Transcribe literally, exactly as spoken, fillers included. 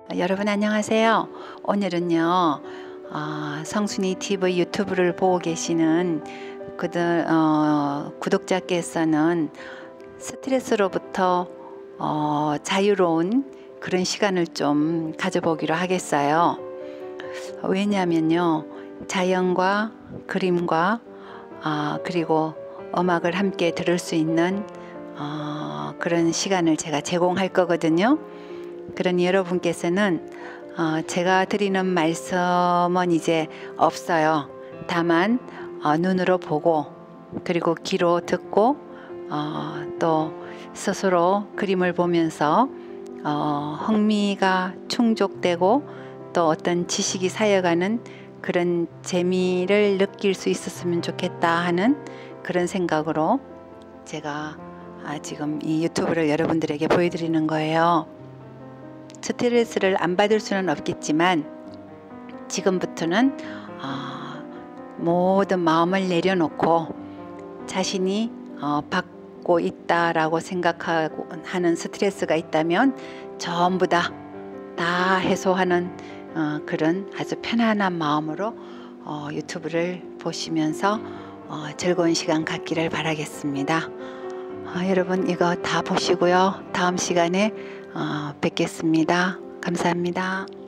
여러분 안녕하세요. 오늘은요 어, 성순이 티비 유튜브를 보고 계시는 그들 어, 구독자께서는 스트레스로부터 어, 자유로운 그런 시간을 좀 가져보기로 하겠어요. 왜냐하면요 자연과 그림과 어, 그리고 음악을 함께 들을 수 있는 어, 그런 시간을 제가 제공할 거거든요. 그러니 여러분께서는 어, 제가 드리는 말씀은 이제 없어요. 다만 어, 눈으로 보고 그리고 귀로 듣고 어, 또 스스로 그림을 보면서 어, 흥미가 충족되고 또 어떤 지식이 쌓여가는 그런 재미를 느낄 수 있었으면 좋겠다 하는 그런 생각으로 제가 아, 지금 이 유튜브를 여러분들에게 보여드리는 거예요. 스트레스를 안 받을 수는 없겠지만 지금부터는 어, 모든 마음을 내려놓고 자신이 어, 받고 있다라고 생각하고 하는 스트레스가 있다면 전부 다, 다 해소하는 어, 그런 아주 편안한 마음으로 어, 유튜브를 보시면서 어, 즐거운 시간 갖기를 바라겠습니다. 어, 여러분 이거 다 보시고요. 다음 시간에 어, 뵙겠습니다. 감사합니다.